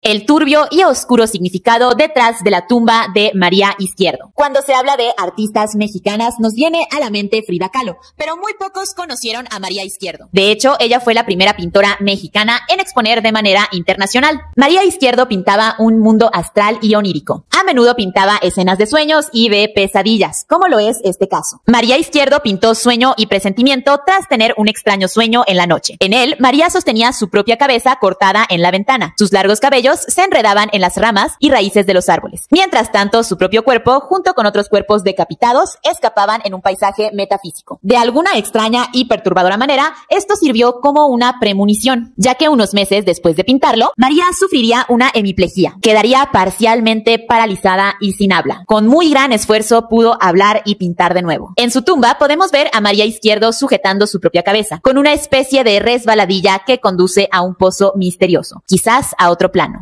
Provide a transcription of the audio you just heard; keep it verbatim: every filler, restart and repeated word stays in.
el turbio y oscuro significado detrás de la tumba de María Izquierdo. Cuando se habla de artistas mexicanas, nos viene a la mente Frida Kahlo, pero muy pocos conocieron a María Izquierdo. De hecho, ella fue la primera pintora mexicana en exponer de manera internacional. María Izquierdo pintaba un mundo astral y onírico. A menudo pintaba escenas de sueños y de pesadillas, como lo es este caso. María Izquierdo pintó Sueño y Presentimiento tras tener un extraño sueño en la noche. En él, María sostenía su propia cabeza cortada en la ventana. Sus largos cabellos se enredaban en las ramas y raíces de los árboles. Mientras tanto, su propio cuerpo, junto con otros cuerpos decapitados, escapaban en un paisaje metafísico. De alguna extraña y perturbadora manera, esto sirvió como una premonición, ya que unos meses después de pintarlo, María sufriría una hemiplegia. Quedaría parcialmente paralizada y sin habla. Con muy gran esfuerzo pudo hablar y pintar de nuevo. En su tumba podemos ver a María Izquierdo sujetando su propia cabeza, con una especie de resbaladilla que conduce a un pozo misterioso, quizás a otro plano.